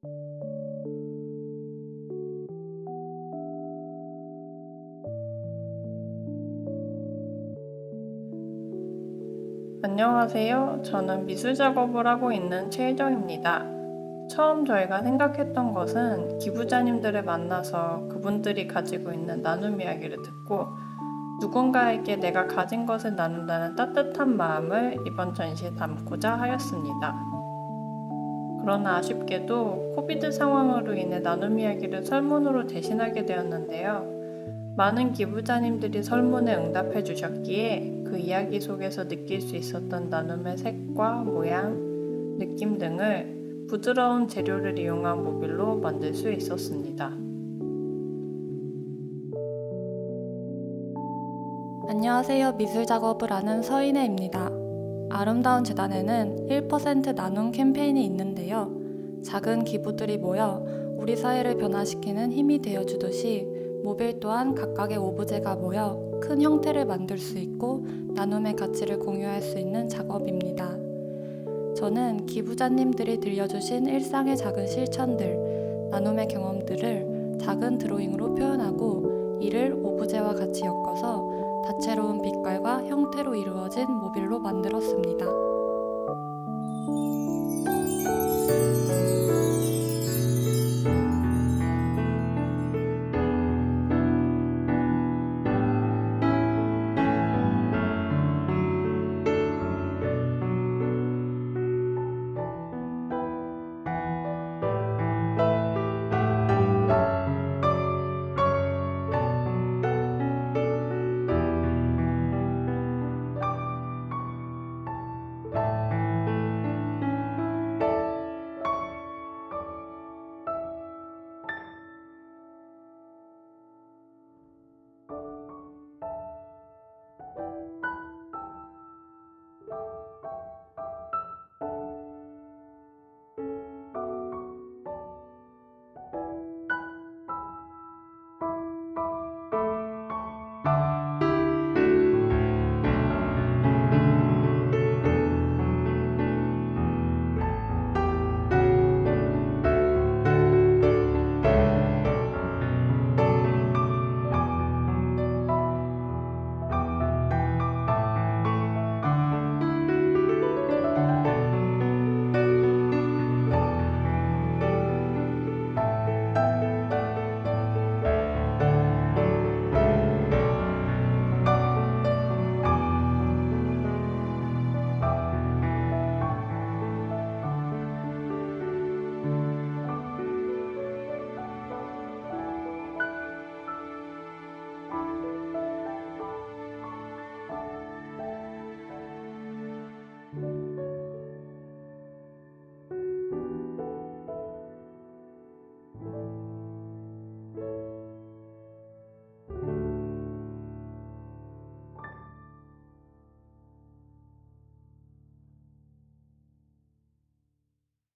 안녕하세요. 저는 미술 작업을 하고 있는 최혜정입니다. 처음 저희가 생각했던 것은 기부자님들을 만나서 그분들이 가지고 있는 나눔 이야기를 듣고 누군가에게 내가 가진 것을 나눈다는 따뜻한 마음을 이번 전시에 담고자 하였습니다. 그러나 아쉽게도 코비드 상황으로 인해 나눔 이야기를 설문으로 대신하게 되었는데요. 많은 기부자님들이 설문에 응답해 주셨기에 그 이야기 속에서 느낄 수 있었던 나눔의 색과 모양, 느낌 등을 부드러운 재료를 이용한 모빌로 만들 수 있었습니다. 안녕하세요. 미술 작업을 하는 서인혜입니다. 아름다운 재단에는 1% 나눔 캠페인이 있는데요. 작은 기부들이 모여 우리 사회를 변화시키는 힘이 되어주듯이 모빌 또한 각각의 오브제가 모여 큰 형태를 만들 수 있고 나눔의 가치를 공유할 수 있는 작업입니다. 저는 기부자님들이 들려주신 일상의 작은 실천들, 나눔의 경험들을 작은 드로잉으로 표현하고 이를 오브제와 같이 엮어서 다채로운 빛깔과 형태로 이루어진 모빌로 만들었습니다.